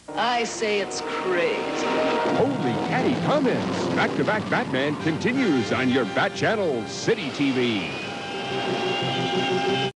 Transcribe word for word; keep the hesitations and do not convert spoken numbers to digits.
I say it's crazy. Holy catty comments. Back-to-back Batman continues on your Bat Channel, City T V.